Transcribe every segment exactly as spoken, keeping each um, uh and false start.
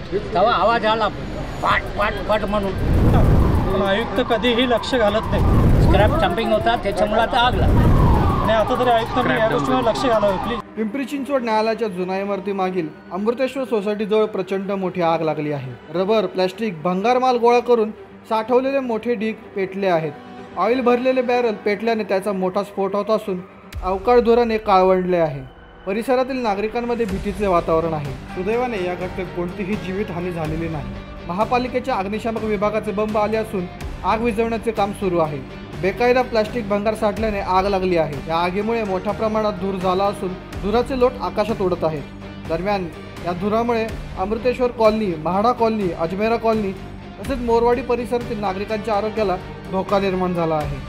तेव्हा आवाज आला पाट पाट पाट म्हणून. पण आयुक्त कधीही लक्ष घालत नाही. स्क्रॅप डंपिंग होता त्याच्यामुळे आता आग लागली. आणि आता तरी आयुक्तांनी या गोष्टीवर लक्ष घालावे प्लीज. पिंपरी चिंचवड न्यायालयाच्या जुन्या इमारतीमागील अमृतेश्वर सोसायटीजवळ प्रचंड मोठी आग लागली आहे. रबर, प्लॅस्टिक, भंगार माल गोळा करून साठवलेले मोठे ढीग पेटले आहेत. ऑइल भरलेले बॅरल पेटल्याने त्याचा मोठा स्फोट होत असून अवकाळ धुराने काळवंडले आहे. परिसरातील नागरिकांमध्ये भीतीचे वातावरण आहे. सुदैवाने या घटनेत कोणतीही जीवितहानी झालेली नाही. महापालिकेच्या अग्निशामक विभागाचे बंब आले असून आग विझवण्याचे काम सुरू आहे. बेकायदा प्लास्टिक भंगार साठल्याने आग लागली आहे. या आगीमुळे मोठ्या प्रमाणात धूर झाला असून धुराचे लोट आकाशात उडत आहेत. दरम्यान या धुरामुळे Amriteshwar colony, MHADA colony, Ajmera colony तसेच मोरवाडी परिसरातील नागरिकांच्या आरोग्याला धोका निर्माण झाला आहे.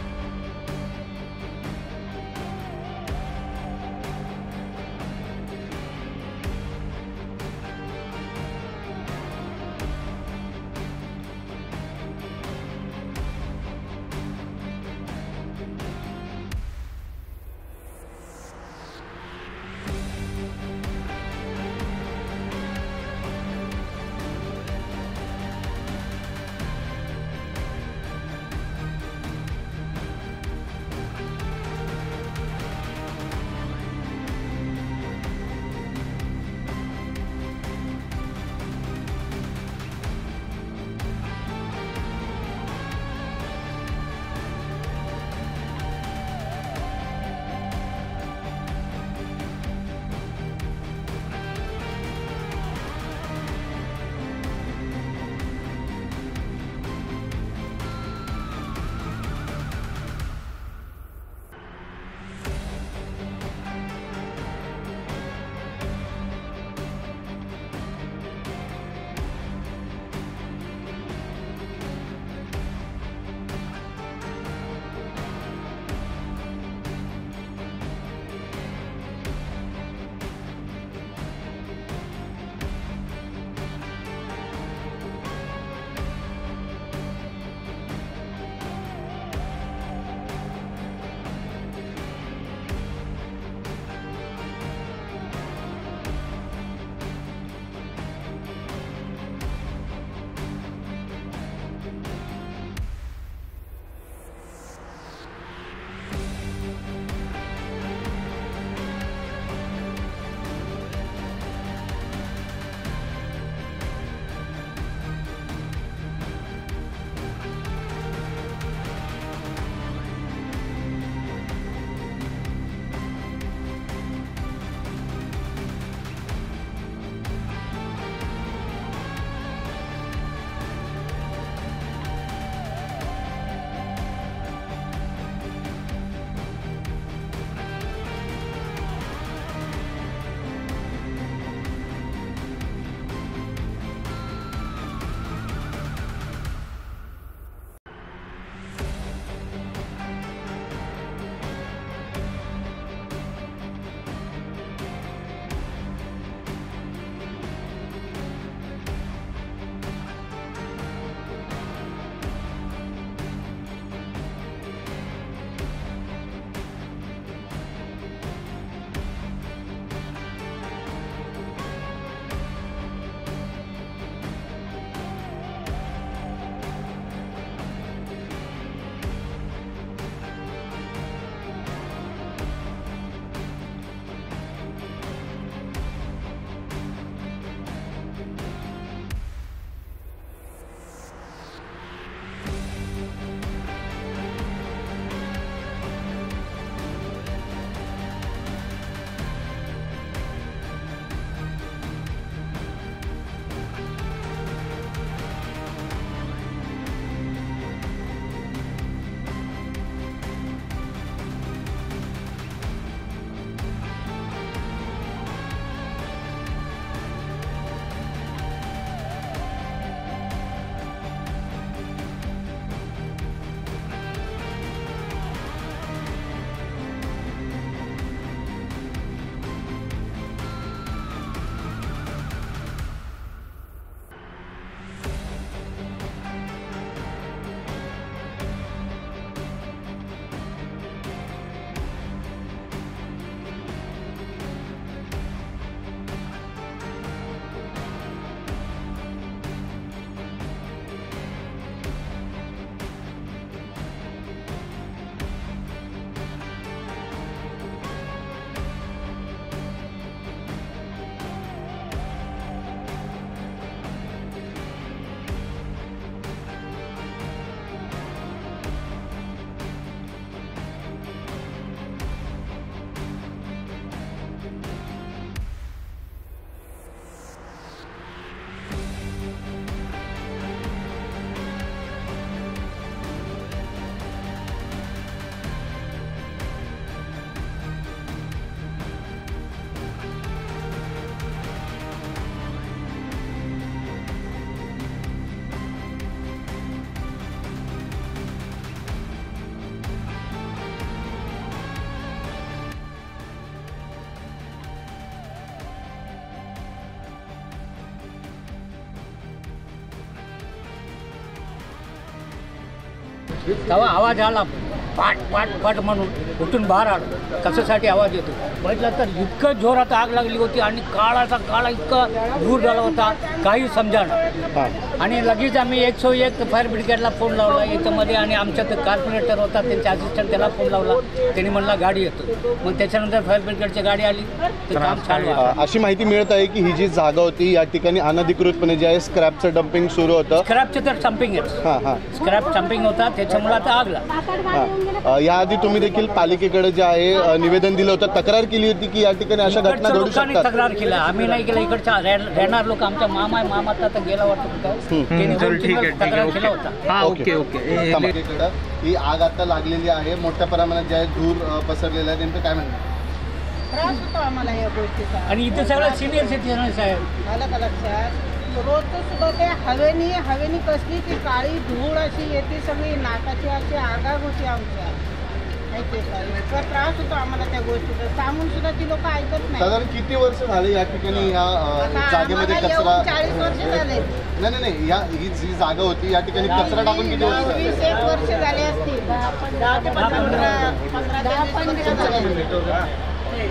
तेव्हा आवाज आला पाट पाट पाट म्हणून उठून बाहेर आलो. कशासाठी आवाज येतो बघितलं तर इतकं जोरात आग लागली होती आणि काळाचा काळा इतका दूर झाला होता काही समजाणार. आणि लगेच आम्ही एकशे एक फायर ब्रिगेडला फोन लावला याच्यामध्ये आणि आमच्या ते कॉर्पोरेटर होता त्यांच्या असिस्टंट त्याला फोन लावला. त्यांनी म्हणला गाडी येतो. मग त्याच्यानंतर फायर ब्रिगेडची गाडी आली ते काम चालू आहे. अशी माहिती मिळत आहे की ही जी जागा होती या ठिकाणी अनधिकृतपणे जे आहे स्क्रॅपचं डम्पिंग सुरू होतं. स्क्रॅपचं तर डम्पिंग आहे. हां हां स्क्रॅप डम्पिंग होता त्याच्यामुळे आता आग लागली. हां याआधी तुम्ही देखील पालिकेकडे जे आहे अ, निवेदन दिलं होतं, तक्रार केली होती की या ठिकाणी अशा घटना इकडच्या घडू लोकांनी शकतात. तक्रार केला. आम्ही नाही केलं. इकडच्या रे- राहणार लोक आमच्या मामा आहे मामा आता गेला वाटतं कुठं त्यांनी दोन तीन वेळा तक्रार केला होता. हा ओके ओके हे- पालिकेकडं ही आग आता लागलेली आहे, मोठ्या प्रमाणात जे आहे धूर अ, पसरलेला आहे. नेमकं काय म्हणणं? त्रास होतो आम्हाला या गोष्टीचा. आणि इथे सगळं सिनियर सिटीजन साहेब आलं का लक्षात? रोजचं सुद्धा ते हवेनी हवेनी कसली ती काळी धूळ अशी येते सगळी नाकाची अशी आगाग होती आमच्या. माहिती आहे का? इतका त्रास होतो आम्हाला त्या गोष्टीचा. सांगून सुद्धा ती लोक ऐकत नाही. साधारण किती वर्ष झाले या ठिकाणी या अ, आता जागेमध्ये आम्हाला कचरा? येऊन चाळीस वर्ष झाले. नाही नाही नाही या ही जी जागा होती या ठिकाणी कचरा टाकून किती वर्ष झाले? वीस एक वर्ष झाले असतील. दहा ते पंधरा पंधरा ते वीस वर्ष झाले.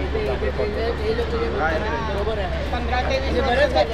पंधरा ते वीस वर्ष झाले.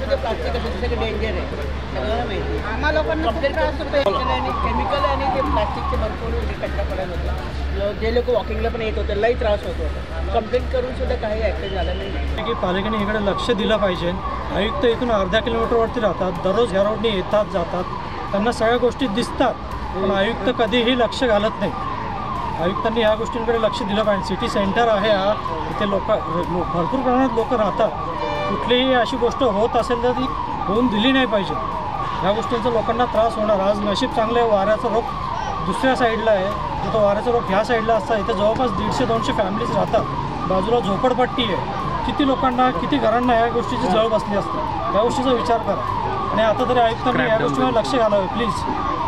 आम्हा लोकांना खूप त्रास होतो. केमिकल आणि ते प्लास्टिकचे भरपूर कचरा पडत होता. जे लोक वॉकिंगला पण येत होते लई त्रास होत होता. कंप्लेंट करून सुद्धा काही ॲक्शन झालं नाही. की पालिकेने इकडे लक्ष दिलं पाहिजे. आयुक्त इथून अर्ध्या किलोमीटरवरती राहतात, दररोज ह्या रोडने येतात जातात, त्यांना सगळ्या गोष्टी दिसतात, पण आयुक्त कधीही लक्ष घालत नाही. आयुक्तांनी या गोष्टींकडे लक्ष दिलं पाहिजे. सिटी सेंटर आहे हा, इथे लोक भरपूर प्रमाणात लोक राहतात. कुठलीही अशी गोष्ट होत असेल तर ती होऊन दिली नाही पाहिजे. ह्या गोष्टींचा लोकांना त्रास होणार. आज नशीब चांगलं आहे, वाऱ्याचा रोग दुसऱ्या साईडला आहे, तर तो वाऱ्याचा रोग ह्या साईडला असता. इथे जवळपास दीडशे दोनशे फॅमिलीज राहतात. बाजूला झोपडपट्टी आहे. किती लोकांना किती घरांना या गोष्टीची जळ बसली असते. या गोष्टीचा विचार करा आणि आता तरी आयुक्तांनी या गोष्टीवर लक्ष घालावे प्लीज.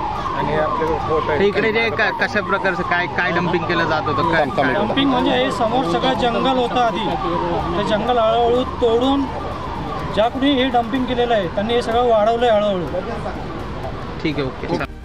इकडे जे क- कशा प्रकारचं काय काय डम्पिंग केलं जात होतं काय काय? डम्पिंग म्हणजे हे समोर सगळं जंगल होतं आधी. ते जंगल हळूहळू तोडून ज्या कुणी हे डम्पिंग केलेलं आहे त्यांनी हे सगळं वाढवलं आहे हळूहळू. ठीक आहे ओके.